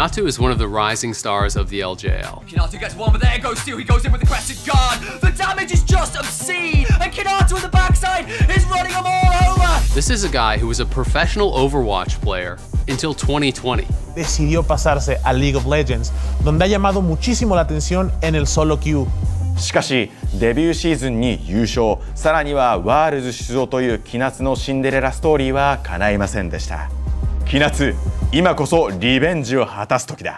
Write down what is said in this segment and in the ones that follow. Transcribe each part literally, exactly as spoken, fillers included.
Kinatu is one of the rising stars of the L J L. Kinatu gets one, but there goes Steel. He goes in with the crested guard. The damage is just obscene, and Kinatu at the backside is running them all over. This is a guy who was a professional Overwatch player until twenty twenty. Decidió pasarse a League of Legends, donde ha llamado muchísimo la atención en el solo queue. しかしデビューシーズンに優勝、さらにはワールズ出場というキナツのシンデレラストーリーは叶いませんでした。キナツ、今こそリベンジを果たす時だ。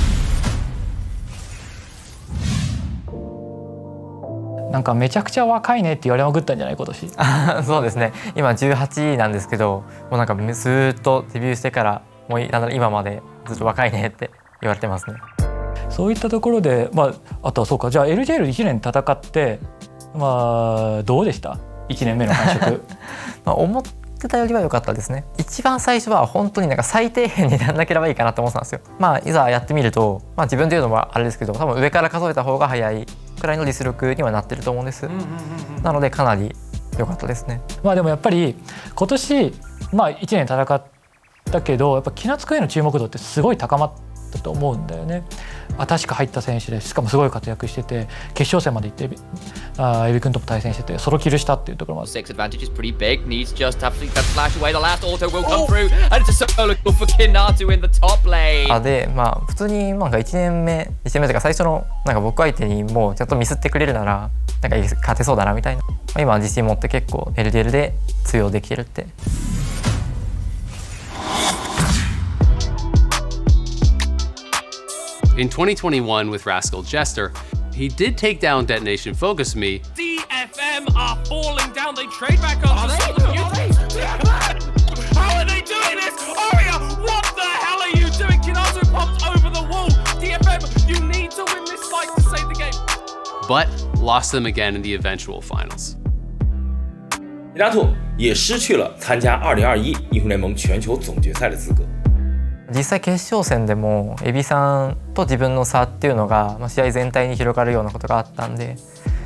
なんかめちゃくちゃ若いねって言われまくったんじゃない今年。 そうですね。今じゅうはちなんですけど、もうなんかずっとデビューしてからもうなんだろう今までずっと若いねって言われてますね。 そういったところで、まああとはそうか、じゃあ エルジェーエルいちねん戦って、まあどうでした？いちねんめの感触。 まあ思ってたよりは良かったですね。一番最初は本当になんか最低限にならなければいいかなと思ってたんですよ。まあいざやってみると、まあ自分で言うのもあれですけど、多分上から数えた方が早いくらいの実力にはなってると思うんです。なのでかなり良かったですね。 まあでもやっぱり今年まあいちねん戦ったけど、やっぱキナツクへの注目度ってすごい高まったと思うんだよね。新しく入った選手で、しかもすごい活躍してて、決勝戦まで行ってあエビ君とも対戦しててソロキルしたっていうところも。 Six advantage is pretty big. Needs just to fleet that slash away. The last auto will come through, and it's a solo kill for Kinatu in the top lane. あでまあ普通になんかいちねんめいちねんめとか最初のなんか僕相手にもうちゃんとミスってくれるならなんか勝てそうだなみたいな。今は自信持って結構 エルディーエル で通用できてるって。 In twenty twenty-one with Rascal Jester, he did take down Detonation Focus Me. D F M are falling down. They trade back on. Are they? Are they? How are they doing this? Aria, what the hell are you doing? Kinatu popped over the wall. D F M, you need to win this fight to save the game. But lost them again in the eventual finals. Kinatu 也失去了参加二零二一英雄联盟全球总决賽的資格。 実際決勝戦でもエビさんと自分の差っていうのが、まあ、試合全体に広がるようなことがあったんで、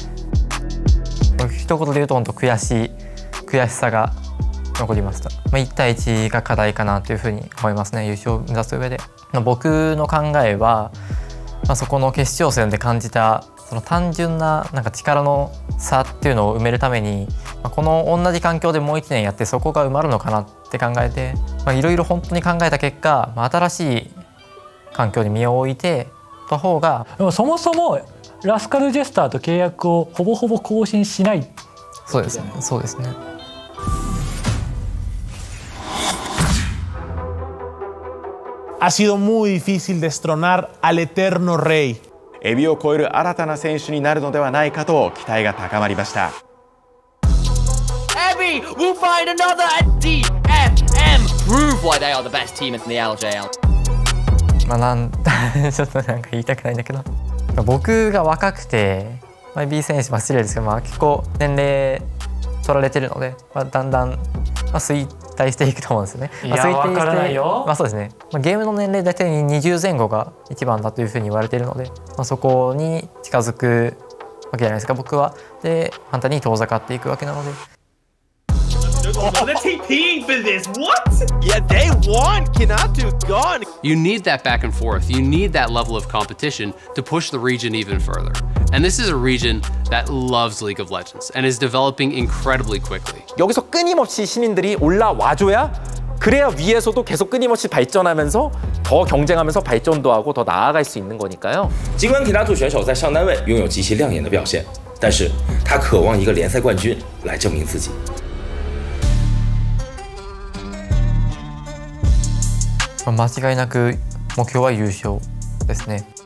一言で言うと本当悔しい悔しさが残りました。まあ、いち対いちが課題かなというふうに思いますね、優勝を目指す上で。まあ、僕の考えは、まあ、そこの決勝戦で感じたその単純ななんか力の差っていうのを埋めるために、まあ、この同じ環境でもういちねんやってそこが埋まるのかなって考えて、いろいろ本当に考えた結果、まあ、新しい環境に身を置いてた方が。 でもそもそもラスカルジェスターと契約をほぼほぼ更新しない。 そうですね。そうですね。 Ha sido muy difícil destronar al eterno rey. エビを超える新たな選手になるのではないかと期待が高まりました。 Ebi will find another at D F M. Prove why they are the best team in the L J L. まあなんちょっとなんか言いたくないんだけど、僕が若くて、まあ、B 選手は失礼ですけど、まあ、結構年齢取られてるので、まあ、だんだん、まあ、衰退していくと思うんですよね。 いや、まあ、分からないよ。 まあそうですね。まあ、ゲームの年齢大体にじゅうぜん後が一番だというふうに言われているので、まあ、そこに近づくわけじゃないですか、僕は。で簡単に遠ざかっていくわけなので。 Oh, they're TPing for this. What? Yeah, they won. Kinatu gone. You need that back and forth. You need that level of competition to push the region even further. And this is a region that loves League of Legends and is developing incredibly quickly. 여기서 끊임없이 신인들이 올라와줘야 그래야 위에서도 계속 끊임없이 발전하면서 더 경쟁하면서 발전도 하고 더 나아갈 수 있는 거니까요. 尽管 Kinatu 选手在上单位拥有极其亮眼的表现，但是他渴望一个联赛冠军来证明自己。 間違いなく目標は優勝ですね。